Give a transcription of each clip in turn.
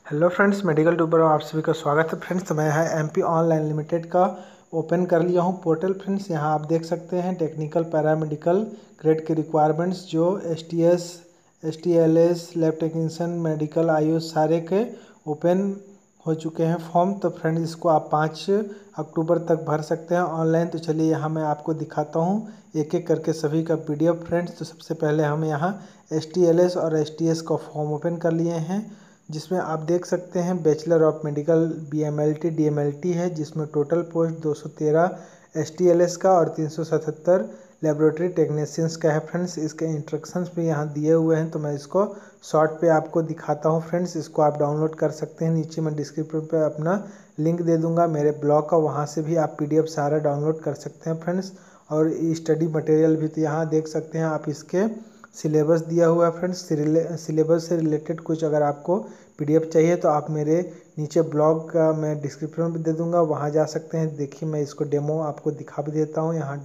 Hello friends, medical tuber आप सभी का स्वागत है फ्रेंड्स। तो मैं यहाँ एमपी ऑनलाइन लिमिटेड का ओपन कर लिया हूँ पोर्टल फ्रेंड्स। यहाँ आप देख सकते हैं टेक्निकल पैरामेडिकल ग्रेड के रिक्वायरमेंट्स जो STS, STLS, lab technician, medical, AYUSH सारे के ओपन हो चुके हैं फॉर्म। तो फ्रेंड्स इसको आप 5 अक्टूबर तक भर सकते हैं ऑनलाइन। तो चलिए यहाँ मैं आपको दिखाता हूँ एक एक करके सभी का पीडीएफ फ्रेंड्स। तो सबसे पहले हम यहाँ एसटीएलएस और एसटीएस का फॉर्म ओपन कर लिए हैं, जिसमें आप देख सकते हैं bachelor of medical BMLT DMLT है, जिसमें टोटल पोस्ट 213 एसटीएलएस का और 377 लेबोरेटरी टेक्नीशियंस का है फ्रेंड्स। इसके इंस्ट्रक्शंस भी यहाँ दिए हुए हैं, तो मैं इसको शॉर्ट पे आपको दिखाता हूँ फ्रेंड्स। इसको आप डाउनलोड कर सकते हैं। नीचे मैं डिस्क्रिप्शन पे अपना लिंक दे दूँगा मेरे ब्लॉग का, वहाँ से भी आप पीडीएफ सारा डाउनलोड कर सकते हैं फ्रेंड्स। और स्टडी मटेरियल भी तो यहाँ देख सकते हैं आप, इसके सिलेबस दिया हुआ है फ्रेंड्स। सिलेबस से रिलेटेड कुछ अगर आपको पीडीएफ चाहिए तो आप मेरे नीचे ब्लॉग का मैं डिस्क्रिप्शन में दे दूंगा, वहाँ जा सकते हैं। देखिए मैं इसको डेमो आपको दिखा भी देता हूँ। यहाँ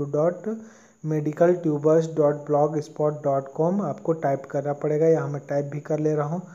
www.medicaltubers.blogspot.com आपको टाइप करना पड़ेगा। यहाँ मैं टाइप भी कर ले रहा हूँ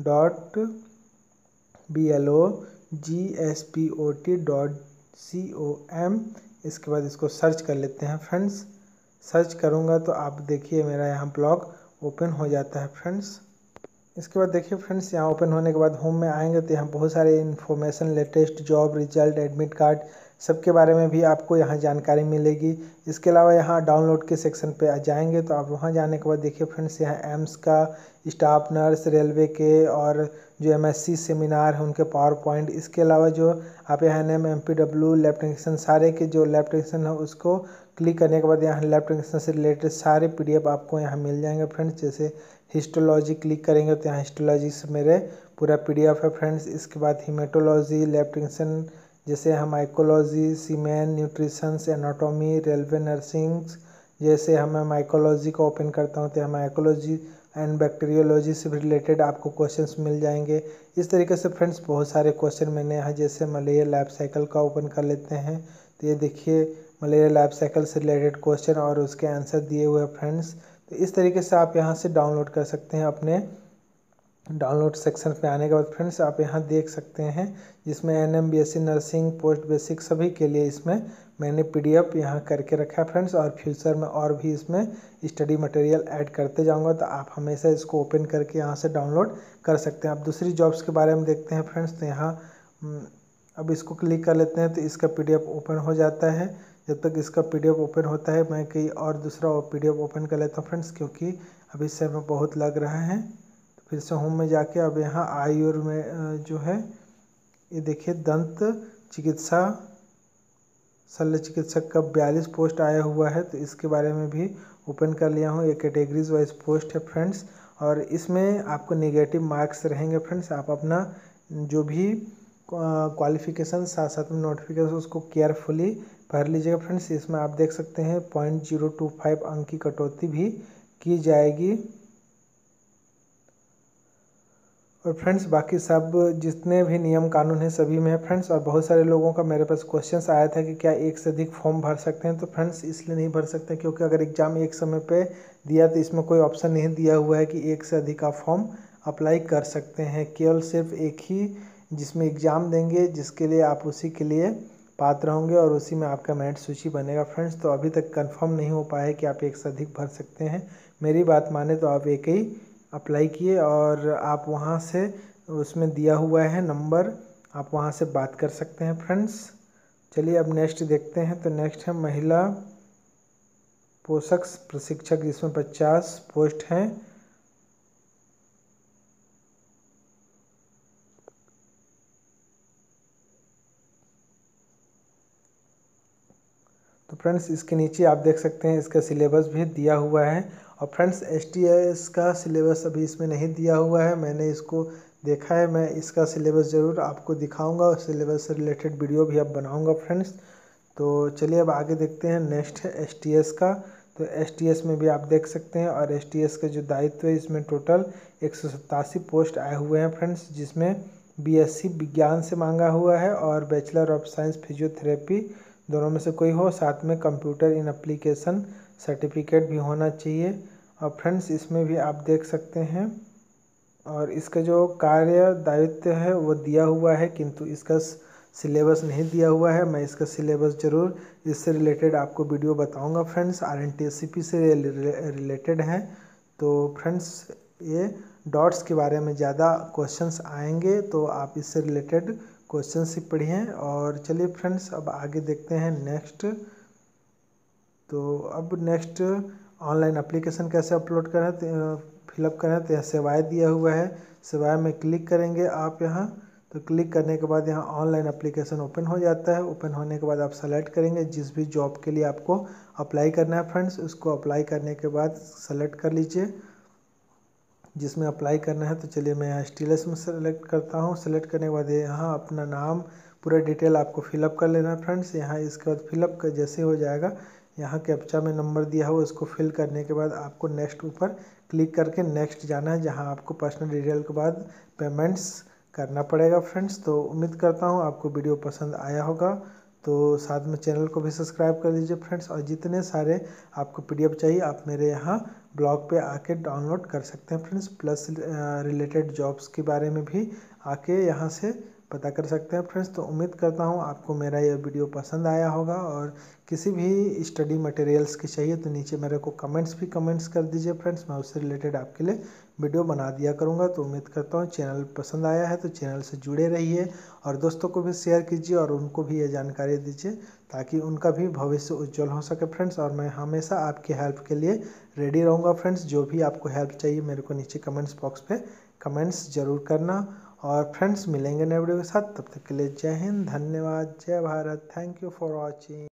.blogspot.com। इसके बाद इसको सर्च कर लेते हैं फ्रेंड्स। सर्च करूँगा तो आप देखिए मेरा यहाँ ब्लॉग ओपन हो जाता है फ्रेंड्स। इसके बाद देखिए फ्रेंड्स, यहाँ ओपन होने के बाद होम में आएंगे तो यहाँ बहुत सारे information, latest job result, admit card सबके बारे में भी आपको यहाँ जानकारी मिलेगी। इसके अलावा यहाँ डाउनलोड के सेक्शन पे आ जाएंगे तो आप वहाँ जाने के बाद देखिए फ्रेंड्स, यहाँ एम्स का, स्टाफ नर्स, रेलवे के और जो एमएससी सेमिनार है उनके पावर पॉइंट। इसके अलावा जो आप यहाँ एमपीडब्ल्यू, लैब टेक्नीशियन, सारे के जो लैब टेक्नीशियन है उसको क्लिक करने के बाद यहाँ लैब टेक्नीशियन से रिलेटेड सारे पीडीएफ आपको यहाँ मिल जाएंगे फ्रेंड्स। जैसे हिस्टोलॉजी क्लिक करेंगे तो यहाँ हिस्टोलॉजी से मेरे पूरा पीडीएफ है फ्रेंड्स। इसके बाद हीमेटोलॉजी, लैब टेक्नीशियन जैसे हम mycology, semen, nutritions, anatomy, railway nursing, जैसे हम माइकोलॉजी को ओपन करता हूँ तो हम माइकोलॉजी एंड बैक्टीरियोलॉजी से भी रिलेटेड आपको क्वेश्चंस मिल जाएंगे। इस तरीके से फ्रेंड्स बहुत सारे क्वेश्चन मैंने यहाँ, जैसे मलेरिया लाइफ साइकिल का ओपन कर लेते हैं तो ये देखिए मलेरिया लाइफ साइकिल से रिलेटेड क्वेश्चन और उसके आंसर दिए हुए हैं फ्रेंड्स। तो इस तरीके से आप यहाँ से डाउनलोड कर सकते हैं। अपने डाउनलोड सेक्शन पे आने के बाद फ्रेंड्स आप यहाँ देख सकते हैं, जिसमें ANM, BSc nursing, post basic सभी के लिए इसमें मैंने पीडीएफ यहाँ करके रखा है फ्रेंड्स। और फ्यूचर में और भी इसमें स्टडी मटेरियल ऐड करते जाऊँगा, तो आप हमेशा इसको ओपन करके यहाँ से डाउनलोड कर सकते हैं। अब दूसरी जॉब्स के बारे में देखते हैं फ्रेंड्स। तो यहाँ अब इसको क्लिक कर लेते हैं तो इसका पीडीएफ ओपन हो जाता है। जब तक इसका पीडीएफ ओपन होता है मैं कहीं और दूसरा पीडीएफ ओपन कर लेता हूँ फ्रेंड्स, क्योंकि अभी से हमें बहुत लग रहा है। तो फिर से होम में जाके अब यहाँ आयुर में जो है ये देखिए दंत चिकित्सा शल्य चिकित्सक का 42 पोस्ट आया हुआ है, तो इसके बारे में भी ओपन कर लिया हूँ। ये कैटेगरीज वाइज पोस्ट है फ्रेंड्स, और इसमें आपको नेगेटिव मार्क्स रहेंगे फ्रेंड्स। आप अपना जो भी क्वालिफिकेशन साथ साथ में नोटिफिकेशन उसको केयरफुली पढ़ लीजिएगा फ्रेंड्स। इसमें आप देख सकते हैं 0.025 अंक की कटौती भी की जाएगी। और फ्रेंड्स बाकी सब जितने भी नियम कानून हैं सभी में है फ्रेंड्स। और बहुत सारे लोगों का मेरे पास क्वेश्चंस आया था कि क्या एक से अधिक फॉर्म भर सकते हैं, तो फ्रेंड्स इसलिए नहीं भर सकते क्योंकि अगर एग्ज़ाम एक समय पे दिया तो इसमें कोई ऑप्शन नहीं दिया हुआ है कि एक से अधिक आप फॉर्म अप्लाई कर सकते हैं। केवल सिर्फ एक ही जिसमें एग्ज़ाम देंगे, जिसके लिए आप उसी के लिए पात्र होंगे और उसी में आपका मेरिट सूची बनेगा फ्रेंड्स। तो अभी तक कंफर्म नहीं हो पाया है कि आप एक से अधिक भर सकते हैं। मेरी बात माने तो आप एक ही अप्लाई किए और आप वहां से उसमें दिया हुआ है नंबर, आप वहां से बात कर सकते हैं फ्रेंड्स। चलिए अब नेक्स्ट देखते हैं। तो नेक्स्ट है महिला पोषक प्रशिक्षक, जिसमें 50 पोस्ट हैं। तो फ्रेंड्स इसके नीचे आप देख सकते हैं इसका सिलेबस भी दिया हुआ है। और फ्रेंड्स एसटीएस का सिलेबस अभी इसमें नहीं दिया हुआ है, मैंने इसको देखा है। मैं इसका सिलेबस ज़रूर आपको दिखाऊंगा और सिलेबस से रिलेटेड वीडियो भी अब बनाऊंगा फ्रेंड्स। तो चलिए अब आगे देखते हैं। नेक्स्ट है एसटीएस का। तो एसटीएस में भी आप देख सकते हैं, और एसटीएस का जो दायित्व है इसमें टोटल 187 पोस्ट आए हुए हैं फ्रेंड्स, जिसमें बीएससी विज्ञान से मांगा हुआ है और बैचलर ऑफ साइंस फिजियोथेरेपी दोनों में से कोई हो, साथ में कंप्यूटर इन एप्लीकेशन सर्टिफिकेट भी होना चाहिए। और फ्रेंड्स इसमें भी आप देख सकते हैं और इसका जो कार्य दायित्व है वो दिया हुआ है, किंतु इसका सिलेबस नहीं दिया हुआ है। मैं इसका सिलेबस ज़रूर इससे रिलेटेड आपको वीडियो बताऊंगा फ्रेंड्स। RNTSCP से रिलेटेड हैं। तो फ्रेंड्स ये डॉट्स के बारे में ज़्यादा क्वेश्चंस आएंगे, तो आप इससे रिलेटेड क्वेश्चंस ही पढ़िए। और चलिए फ्रेंड्स अब आगे देखते हैं नेक्स्ट। तो अब नेक्स्ट ऑनलाइन एप्लीकेशन कैसे अपलोड करें, फिलअप करें। तो यह सेवाएँ दिया हुआ है, सेवाएँ में क्लिक करेंगे आप यहाँ। तो क्लिक करने के बाद यहाँ ऑनलाइन एप्लीकेशन ओपन हो जाता है। ओपन होने के बाद आप सेलेक्ट करेंगे जिस भी जॉब के लिए आपको अप्लाई करना है फ्रेंड्स। उसको अप्लाई करने के बाद सेलेक्ट कर लीजिए जिसमें अप्लाई करना है। तो चलिए मैं यहाँ STLS में सेलेक्ट करता हूँ। सेलेक्ट करने के बाद यहाँ अपना नाम पूरा डिटेल आपको फिलअप कर लेना है फ्रेंड्स। यहाँ इसके बाद फिलअप का जैसे हो जाएगा, यहाँ कैप्चा में नंबर दिया हुआ उसको फिल करने के बाद आपको नेक्स्ट ऊपर क्लिक करके नेक्स्ट जाना है, जहाँ आपको पर्सनल डिटेल के बाद पेमेंट्स करना पड़ेगा फ्रेंड्स। तो उम्मीद करता हूँ आपको वीडियो पसंद आया होगा। तो साथ में चैनल को भी सब्सक्राइब कर लीजिए फ्रेंड्स। और जितने सारे आपको PDF चाहिए आप मेरे यहाँ ब्लॉग पे आके डाउनलोड कर सकते हैं फ्रेंड्स। प्लस रिलेटेड जॉब्स के बारे में भी आके यहाँ से पता कर सकते हैं फ्रेंड्स। तो उम्मीद करता हूँ आपको मेरा यह वीडियो पसंद आया होगा। और किसी भी स्टडी मटेरियल्स की चाहिए तो नीचे मेरे को कमेंट्स कर दीजिए फ्रेंड्स। मैं उससे रिलेटेड आपके लिए वीडियो बना दिया करूँगा। तो उम्मीद करता हूँ चैनल पसंद आया है तो चैनल से जुड़े रहिए और दोस्तों को भी शेयर कीजिए और उनको भी ये जानकारी दीजिए ताकि उनका भी भविष्य उज्जवल हो सके फ्रेंड्स। और मैं हमेशा आपकी हेल्प के लिए रेडी रहूँगा फ्रेंड्स। जो भी आपको हेल्प चाहिए मेरे को नीचे कमेंट्स बॉक्स पे कमेंट्स जरूर करना। और फ्रेंड्स मिलेंगे नए वीडियो के साथ, तब तक के लिए जय हिंद, धन्यवाद, जय Bharat, thank you for watching.